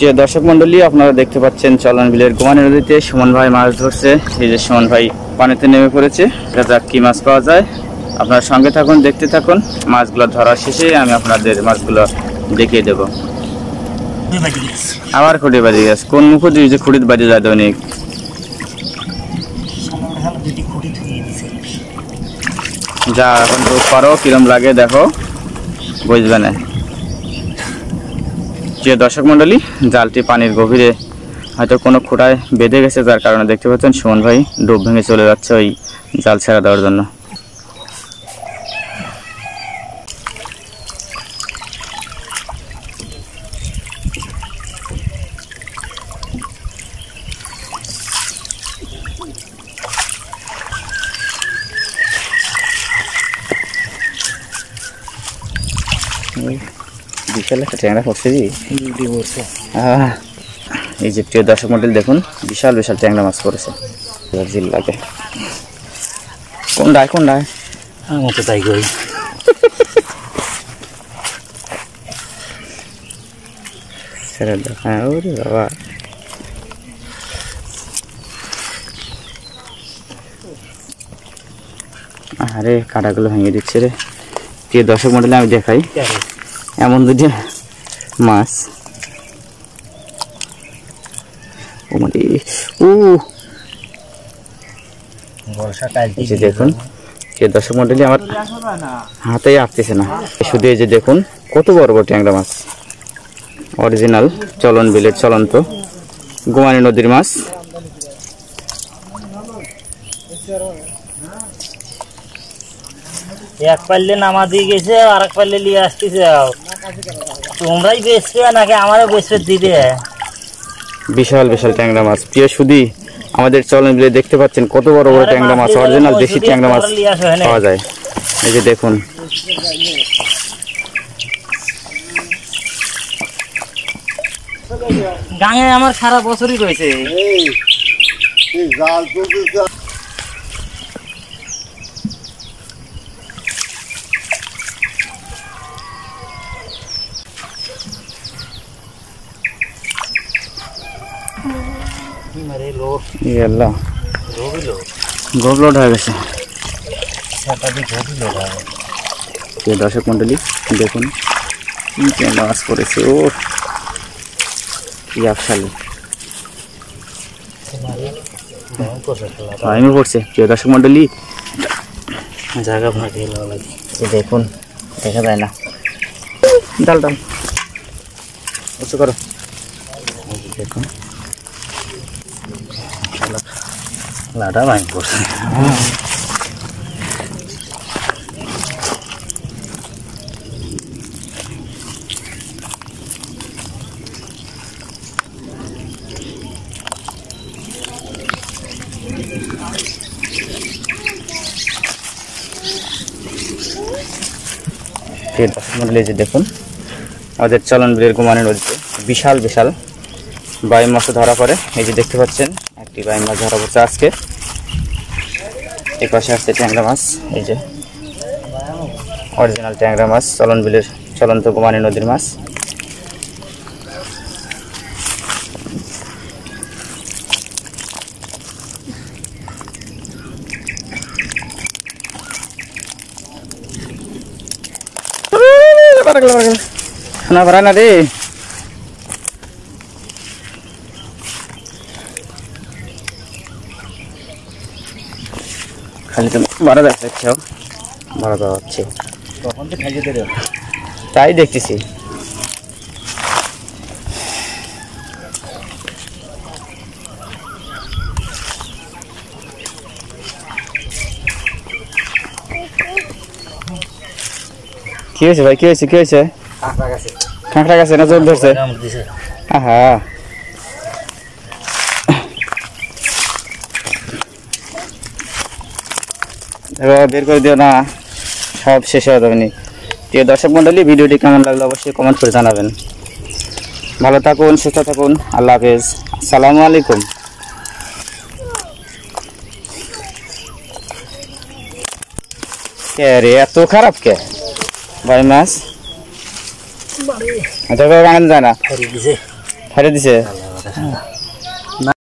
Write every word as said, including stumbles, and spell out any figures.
প্রিয় দর্শক মন্ডলী, আপনারা দেখতে পাচ্ছেন চলন বিলের গোমানি নদীতে সুমন ভাই মাছ ধরছে। এই যে সুমন ভাই পানিতে নেমে পড়েছে। দেখা যাক কি মাছ পাওয়া যায়। আপনার সঙ্গে থাকুন, দেখতে থাকুন। মাছগুলো ধরা শেষে আমি আপনাদের মাছগুলো দেখিয়ে দেব। আবার খুঁড়ি বাজি গেছে। কোন মুখে দিয়ে যে খুঁড়িতে বাজি যায় দৈনিক। যা এখন তো পারো কিরম লাগে দেখো, বুঝবে না। প্রিয় দর্শক মন্ডলী, জালটি পানির গভীরে হয়তো কোনো খুঁটায় বেঁধে গেছে, যার কারণে দেখতে পাচ্ছেন সুমন ভাই ডুব ভেঙে চলে যাচ্ছে ওই জাল ছেড়ে দেওয়ার জন্য। বিশাল একটা ট্যাংরা পড়ছে। এই যে প্রিয় দর্শক মন্ডলী দেখুন, বিশাল বিশাল ট্যাংরা মাছ পড়েছে। জিল লাগে। কোন ডায় কোন ডায় আমার তো তাই করি। হ্যাঁ ওরে বাবা, আরে কাঁটাগুলো ভেঙে দিচ্ছে রে। প্রিয় দর্শক মন্ডলী আমি দেখাই এমন দুটি মাছ। ও মানে ও দেখুন প্রিয় দর্শক মন্ডলী, আমার হাতেই আসতেছে না। শুধু এই যে দেখুন কত বড় বড় ট্যাংরা মাছ, অরিজিনাল চলন বিলের চলন্ত গোমানি নদীর মাছ। এক পাল্লে নামা দিয়ে গেছে, আর এক পাল্লে নিয়ে আসতেছে। তোমরাই বেচবে নাকি আমারও বেচবে দিবে? বিশাল বিশাল ট্যাংরা মাছ। প্রিয় সুধী, আমাদের চলন বিলে দেখতে পাচ্ছেন কত বড় বড় ট্যাংরা মাছ, অরিজিনাল দেশি ট্যাংরা মাছ পাওয়া যায়। এই যে দেখুন, গাঙে আমার সারা বছরই রয়েছে। গোবলোড হয়ে গেছে। দর্শক মন্ডলী দেখুন কি ট্যাংরা মাছ পড়েছে। ও কি আফসালি আমি পড়ছে। প্রিয় দর্শক মন্ডলী, জায়গা ভাগে দেখুন, দেখা যায় না। ডাল ডাল উঁচু করো। দেখুন লাটা ভাঙি পড়ছে। যে দেখুন আমাদের চলন বিলের গোমানি নদীতে বিশাল বিশাল বাইম মাছ ধরা পড়ে। এই যে দেখতে পাচ্ছেন একটি বাইম মাছ ধরা পড়ছে আজকে। এই পাশে আসছে ট্যাংরা মাছ। এই যে অরিজিনাল ট্যাংরা মাছ, চলন বিলের চলন্ত গোমানি নদীর মাছ। না ভরা না রে, খালি তো মারা যাচ্ছে, মারা দেওয়া হচ্ছে। তাই দেখতেছি। কি হয়েছে ভাই, কি হয়েছে কি হয়েছে? কাঁকড়া গাছে না জোর ধরছে? আহা, বের করে দিও না, সব শেষ হয়ে যাবে। প্রিয় দর্শক মন্ডলী, ভিডিওটি কেমন লাগলো অবশ্যই কমেন্ট করে জানাবেন। ভালো থাকুন, সুস্থ থাকুন, আল্লাহ হাফেজ, আসসালামু আলাইকুম। কে রে এত খারাপ কে ভাই মাছ? এটা গান যায় না। ফাটে দিছে।